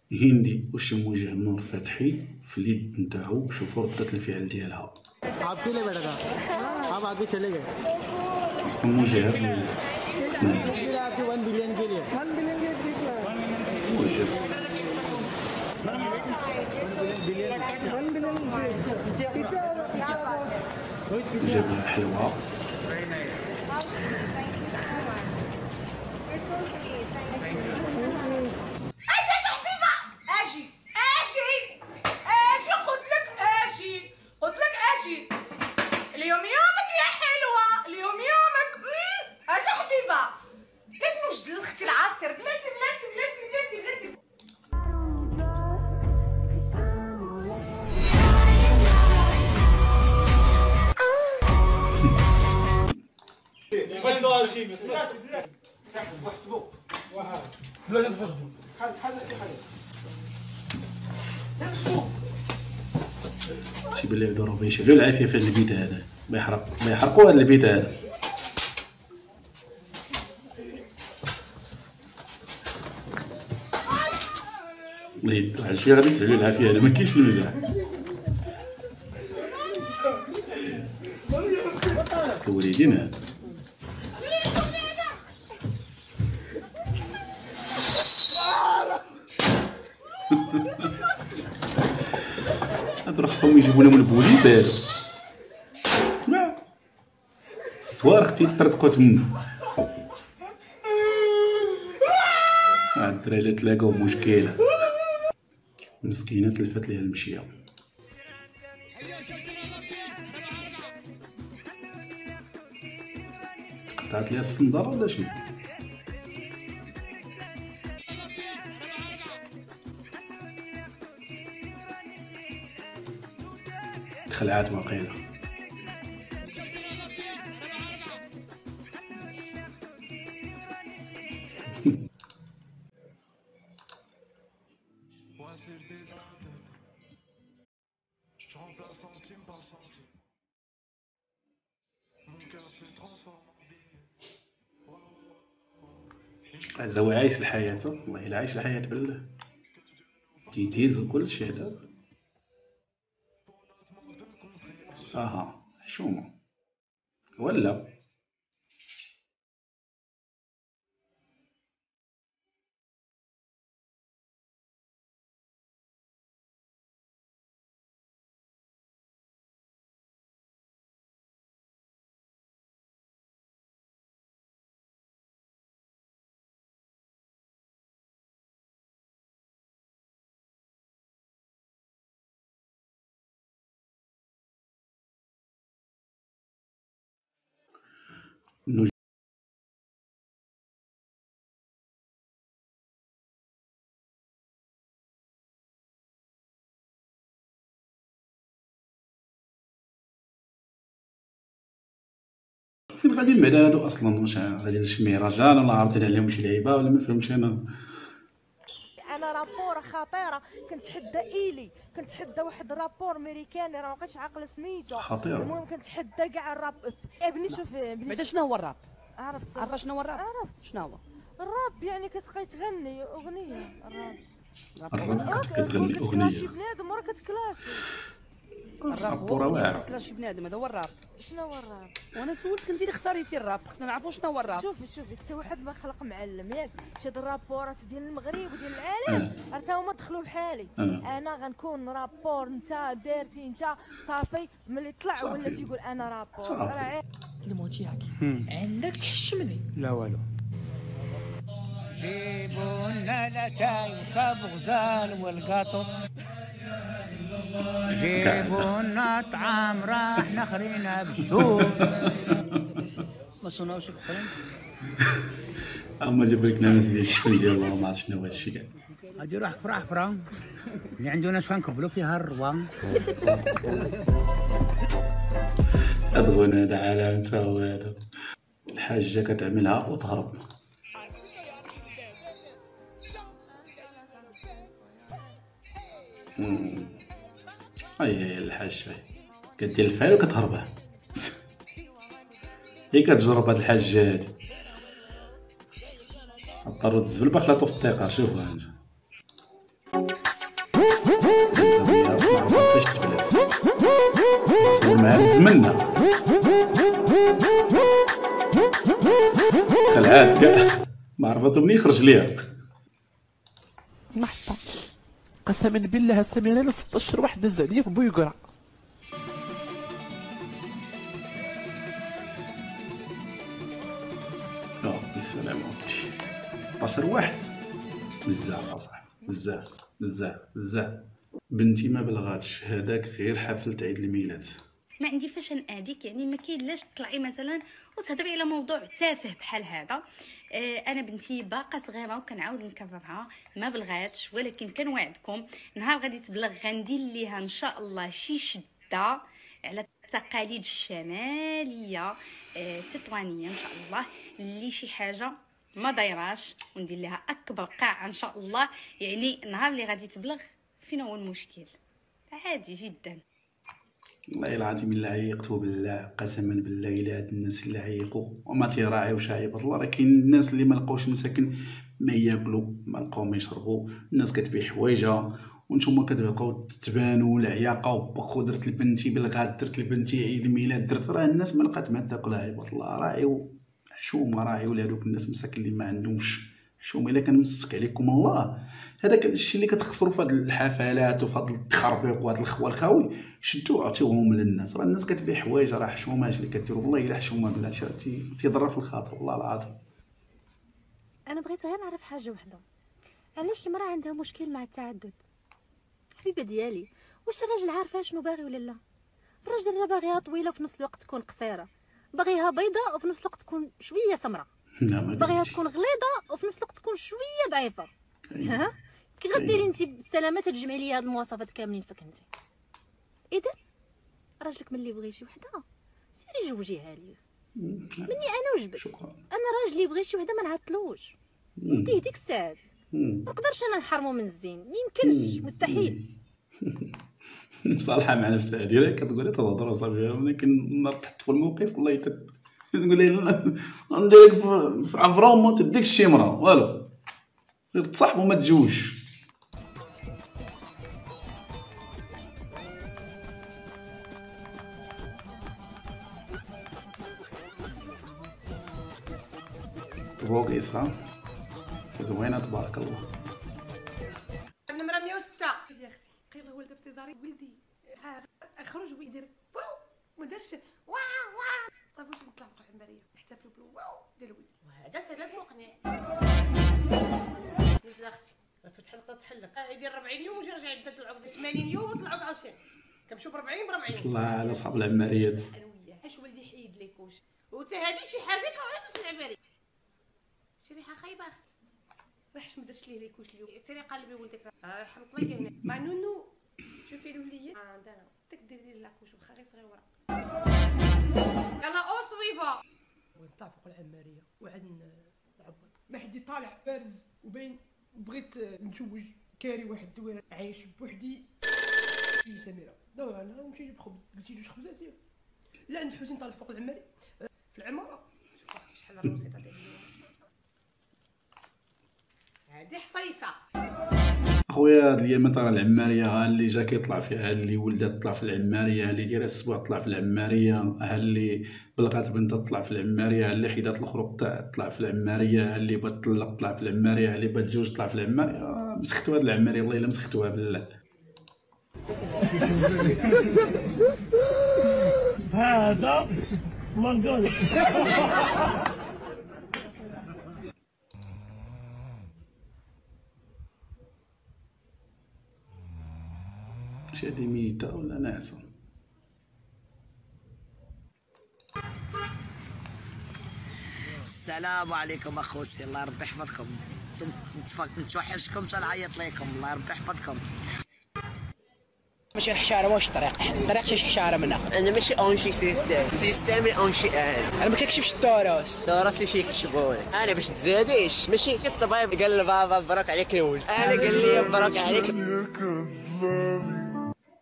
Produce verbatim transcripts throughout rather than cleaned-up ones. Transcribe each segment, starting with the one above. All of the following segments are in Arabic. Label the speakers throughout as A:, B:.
A: هندي وشموجه النور فتحي في اليد نتاعو. شوفوا ردة الفعل ديالها.
B: आपके लिए बैठा था आप आगे चले गए
A: شموجه
B: आपके वन बिलियन के लिए
A: موجب جبنة حلوة.
C: اليوم يومك يا حلوة، اليوم يومك. اجا حبيبة لازم نوجد لاختي العصير. بلاتي بلاتي بلاتي بلاتي بلاتي.
A: تيبان لي هادو راهم يشعلوا العافية في هاد البيت هذا. ما يحرق ما يحرقوا هاد البيت هذا. نيت واحد شويه غادي يسعلوا العافية هذا ما كاينش المزاح. الوالدين هذا هادو راه خصهم يجيبو لهم البوليس هادو. الصوار اختي طرطقوا تما. هاد الدراري تلاقاو بمشكله مسكينه تلفات ليها المشيه. قطعت ليها الصنداره ولا شنو؟ خلعات واقيلا. هذا هو عايش الحياة. والله إلا عايش الحياة بالله تيتيز وكلشي هذا. اها حشومة ولا إنه فين غاديين بعدا هادو اصلا؟ واش غادي لشي مهرجان ولا عارضين عليهم شي لعيبه ولا ما فهمتش انا.
D: انا رابوره خطيره كنتحدى ايلي، كنتحدى واحد رابور امريكاني راه مابقيتش عاقله سميتو.
A: خطير.
D: المهم كنتحدى كاع الراب. ابني شوف ابني
E: بعدا شنو هو الراب؟
D: عرفت
E: عارفه شنو هو الراب؟
D: عرفت
E: شنو هو
D: الراب؟ يعني كتبقاي تغني اغنيه. الراب
A: الراب كتغني اغنيه.
D: شي بنادم راه كتكلاشي.
E: الراب هو ما كتكلاشي بنادم. هذا هو الراب.
D: شنو هو الراب؟
E: وانا سولتك انت اللي اختاريتي الراب. خصنا نعرفوا شنو هو الراب.
D: شوفي شوفي حتى واحد ما خلق معلم ياك. شاد الرابورات ديال المغرب وديال العالم راه تا هما دخلوا بحالي. انا غنكون رابور نتا دارتي نتا صافي ملي طلع ولا تيقول انا رابور. راه
E: الموتياك عندك تحشمني.
B: لا والو جيبوا لنا لاتاي كبغزال والقاطو جيبوا لنا طعام راح نخرينا بالسوق ما صنعوش الاخرين.
A: اما جاب لك ناس ديال الشفنجه والله ما عرفت شنو هو هادشي كاع.
B: غادي راح فرح فرا اللي عندنا شفا نكبلوا فيها الروان.
A: هاد غنى هذا عالم تا هو هذا. الحاجه كتعملها وتهرب. هاي هي الحاجه كدير الفعل وكتهربه. هي كتجرب هاد الحاجه هادي. اضطروا تزبل باخلاطو في الطيقه. شوفوا انت معاه بالزمنة خلعات كاع ما عرفتو منين يخرج ليها.
F: محطة قسما بالله السميرة انا ستة اشهر واحد دز عليا في بويقرا.
A: اه بالسلامة ودي ستة عشر واحد بزاف اصاحبي بزاف بزاف بزاف. بنتي ما بلغاتش هذاك غير حفلة عيد الميلاد.
G: ما عندي فاش ناديك يعني ما كاينلاش تطلعي مثلا وتهضري على موضوع تافه بحال هذا. آه انا بنتي باقا صغيره وكنعاود نكررها ما بلغاتش، ولكن كنوعدكم نهار غادي تبلغ غندير ليها ان شاء الله شي شده على التقاليد الشماليه آه التطوانيه ان شاء الله، اللي شي حاجه ما دايراش وندير لها اكبر قاعه ان شاء الله. يعني النهار اللي غادي تبلغ فين هو المشكل؟ عادي جدا.
A: والله العظيم الا عيقتو بالله قسما بالله الا هاد الناس اللي عيقوا وما تيراعيوش عيبات الله. راه كاين الناس اللي ما لقاوش مساكن ما ياكلوا ما لقاو ما يشربوا، الناس كتبيع حوايجها وانتم كتبقاو تبانوا العياقه وباخو درت لبنتي بلغات درت لبنتي عيد الميلاد درت. راه الناس ما لقات ما تاكل عيبات الله. راعيو حشومه راعيو لهادوك الناس مساكن اللي ما عندهمش حشومه. الا كان مسك عليكم الله هذاك الشيء اللي كتخسروا في هاد الحفلات وفي هاد التخربيق وهاد الخوا الخاوي شدوا عطيوهم للناس. راه الناس كتبيع حوايج راه حشومه اش اللي كديروا والله الا حشومه بالله تيضر في الخاطر والله العظيم.
D: انا بغيت غير نعرف حاجه وحده، علاش المراه عندها مشكل مع التعدد؟ حبيبه ديالي واش الراجل عارفه شنو باغي ولا لا؟ الراجل راه باغيها طويله وفي نفس الوقت تكون قصيره، باغيها بيضاء وفي نفس الوقت تكون شويه سمراء، باغيها تكون غليظه وفي نفس الوقت تكون شويه ضعيفه. ها كي غديري انت بالسلامه تجمعي لي هاد المواصفات كاملين فيك انت؟ اذا راجلك ملي بغي شي وحده سيري جوجيها ليه مني انا وجبت.
A: شكرا.
D: انا راجلي يبغي شي وحده ما نعطلوش نديه ديك الساعات. ما نقدرش انا نحرمو من الزين، ما يمكنش مستحيل.
A: مصالحه مع نفسها ديالها كتقولي تهضر اصاحبي، ولكن نهار تحط في الموقف والله تت... تقول لي نديرك في عفره وما تديك الشمره والو غير تصاحبوا ما تجوش. بوكيسه زوينه تبارك الله.
C: النمره مية وستة
E: يا اختي قيله ولد بسيزاري ولدي خرج ويدير واو ما دارش واو واو صافي واش نطلع فوق العنبريه نحتفلوا بلو واو ديال ولدي،
C: وهذا سبب مقنع. نزل اختي فتحت لقات تحلق يدير أربعين يوم ويجي يرجع يدد العوزه ثمانين يوم وطلعوا بعاوتاني كنمشيو ب أربعين ب أربعين.
A: الله على صحاب العماريات.
C: انا وياه اش ولدي حيد ليك واش وتا هذه شي حاجه يطلعوا على الناس العماري. شي ريحه خايبه اختي ريحش ما درتش ليه ليكوش اليوم. سيري قلبي ولدك راه حمط لي هنا مع نونو. شوفي الوليد اه عندنا بدك ديري لي لاكوش واخا غير صغيره. يلا او سويفا ونطلع فوق العماريه وعد نعبط
E: مهدي طالع بارز وبين بغيت نتزوج كاري واحد الدويره عايش بوحدي في سميره. لا انا نمشي نجيب خبز قلتي جوج خبزات سير. لا عند حسين طالع فوق العماري في العماره.
C: شوف اختي شحال الروسيطه ديال هادي حصيصه.
A: اخويا هاد الايام ترى العماريه ها اللي جا كيطلع فيها، ها اللي ولدها تطلع في العماريه، ها اللي دايره السبوع تطلع في العماريه، ها اللي بلغات بنتها تطلع في العماريه، ها اللي حيدات الخروق تطلع في العماريه، ها اللي بغات تطلق تطلع في العماريه، ها اللي بغات تزوج تطلع في العماريه. آه مسختوا هاد العماريه والله الا مسختوها بالله.
B: هذا ما نقول
A: واش هادي ميته ولا ناعسه؟
H: السلام عليكم اخوتي، الله ربي يحفظكم. نتوحشكم تنعيط ليكم، الله ربي يحفظكم.
I: ماشي حشاره واش الطريق الطريق شي حشاره منها.
H: انا ماشي اونشي سيستم سيستمي اونشي انا
I: انا ما كنكشفش التراث
H: التراث اللي شي يكتشفوني. انا باش تزاديش ماشي الطبيب قال لبابا مبروك عليك الولد، انا قال لي مبروك عليك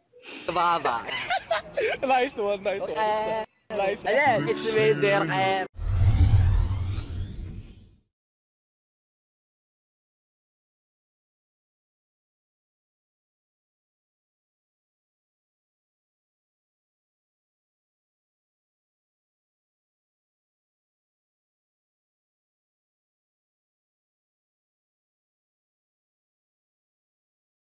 H: بابا.
I: نايس وان نايس وان نايس.
H: لا تسمي دير